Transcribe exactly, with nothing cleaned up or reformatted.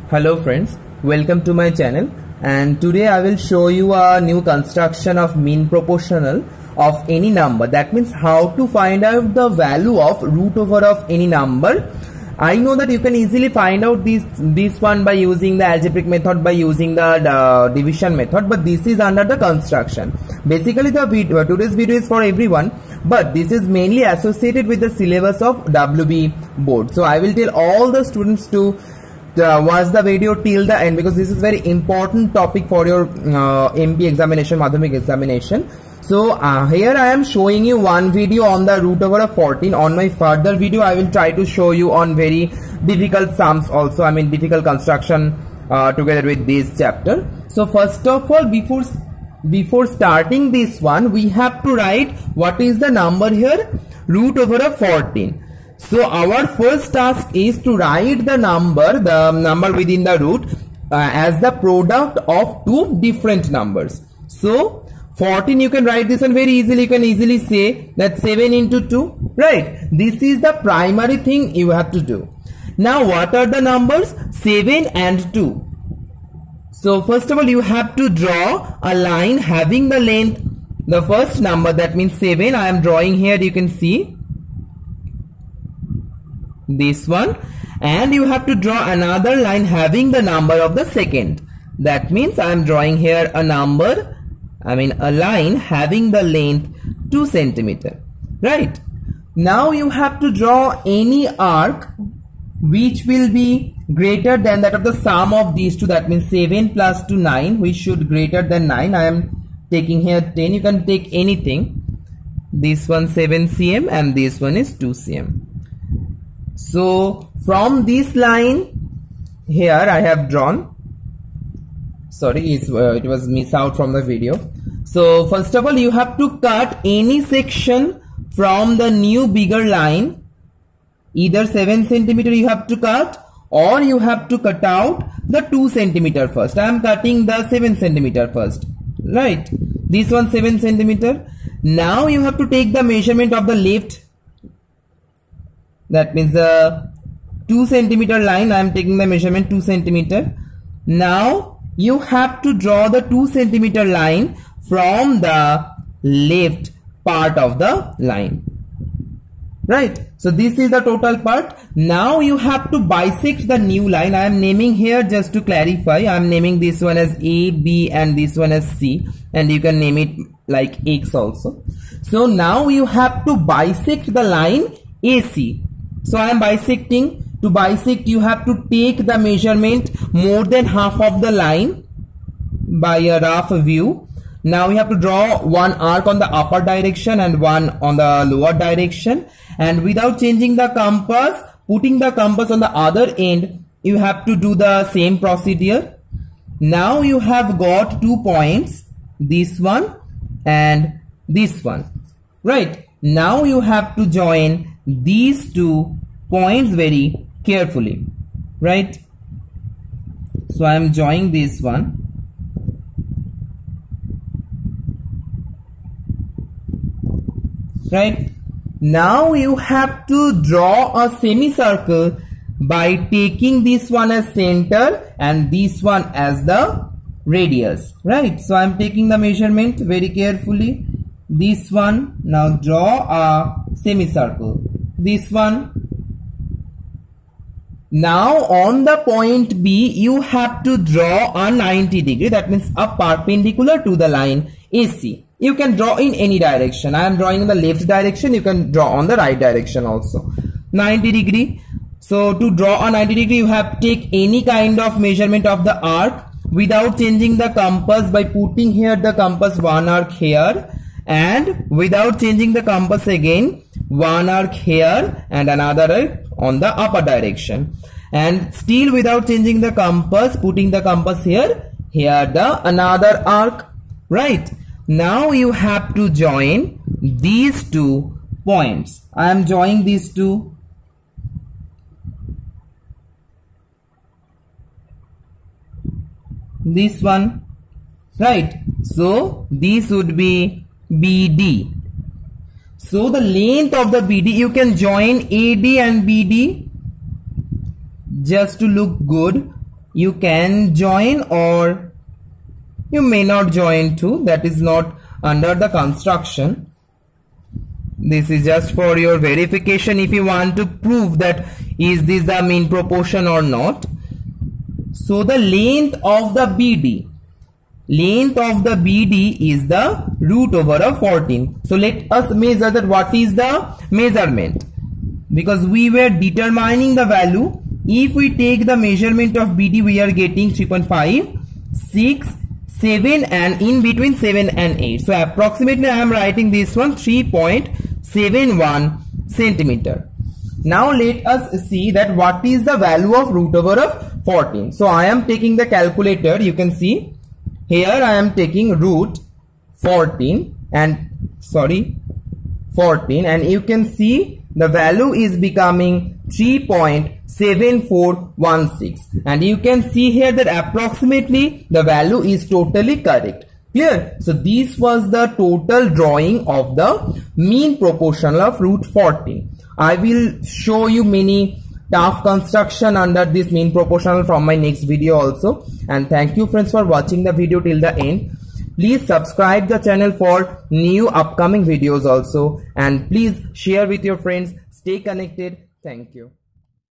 Hello friends, welcome to my channel, and today I will show you a new construction of mean proportional of any number. That means how to find out the value of root over of any number. I know that you can easily find out this this one by using the algebraic method, by using the, the division method, but this is under the construction. Basically the video, today's video is for everyone, but this is mainly associated with the syllabus of W B board. So I will tell all the students to Uh, watch the video till the end, because this is very important topic for your uh, M P examination, Madhyamik examination. So uh, here I am showing you one video on the root over of fourteen. On my further video I will try to show you on very difficult sums also, I mean difficult construction uh, together with this chapter. So first of all, before before starting this one, we have to write what is the number here, root over of fourteen. So our first task is to write the number, the number within the root uh, as the product of two different numbers. So fourteen, you can write this one very easily. You can easily say that seven into two, right? This is the primary thing you have to do. Now what are the numbers? seven and two. So first of all, you have to draw a line having the length, the first number, that means seven. I am drawing here, you can see this one, and you have to draw another line having the number of the second. That means I am drawing here a number, I mean a line having the length two centimeter, right? Now you have to draw any arc which will be greater than that of the sum of these two. That means seven plus two, nine, which should greater than nine. I am taking here ten. You can take anything. This one seven centimeters and this one is two centimeters. So from this line here I have drawn, sorry, it's, uh, it was missed out from the video. So first of all, you have to cut any section from the new bigger line. Either seven centimeter you have to cut, or you have to cut out the two centimeter first. I am cutting the seven centimeter first, right? This one seven centimeter. Now you have to take the measurement of the left. That means the two centimeter line, I am taking the measurement two centimeter. Now you have to draw the two centimeter line from the left part of the line, right? So this is the total part. Now you have to bisect the new line. I am naming here just to clarify. I am naming this one as A, B and this one as C, and you can name it like X also. So now you have to bisect the line A C. So I am bisecting. To bisect, you have to take the measurement more than half of the line by a rough view. Now we have to draw one arc on the upper direction and one on the lower direction, and without changing the compass, putting the compass on the other end, you have to do the same procedure. Now you have got two points, this one and this one, right? Now you have to join these two points very carefully, right? So I am joining this one, right? Now you have to draw a semicircle by taking this one as center and this one as the radius, right? So I am taking the measurement very carefully. This one, now draw a semicircle. This one. Now on the point B, you have to draw a ninety degree, that means a perpendicular to the line A C. You can draw in any direction. I am drawing in the left direction, you can draw on the right direction also. ninety degree. So to draw a ninety degree, you have to take any kind of measurement of the arc without changing the compass by putting here the compass one arc here, and without changing the compass again, one arc here and another arc on the upper direction, and still without changing the compass, putting the compass here, here the another arc, right? Now you have to join these two points. I am joining these two. This one, right? So this would be B D. So the length of the B D, you can join A D and B D just to look good. you can join or you may not join too. That is not under the construction. This is just for your verification if you want to prove that is this the mean proportion or not. So the length of the B D, length of the B D is the root over of fourteen. So let us measure that what is the measurement, because we were determining the value. If we take the measurement of B D, we are getting three point five, six, seven and in between seven and eight. So approximately I am writing this one three point seven one centimeter. Now let us see that what is the value of root over of fourteen. So I am taking the calculator. You can see here I am taking root fourteen and sorry fourteen, and you can see the value is becoming three point seven four one six, and you can see here that approximately the value is totally correct. Clear? So this was the total drawing of the mean proportional of root fourteen. I will show you many tough construction under this mean proportional from my next video also. And thank you friends for watching the video till the end. Please subscribe the channel for new upcoming videos also, and please share with your friends. Stay connected. Thank you.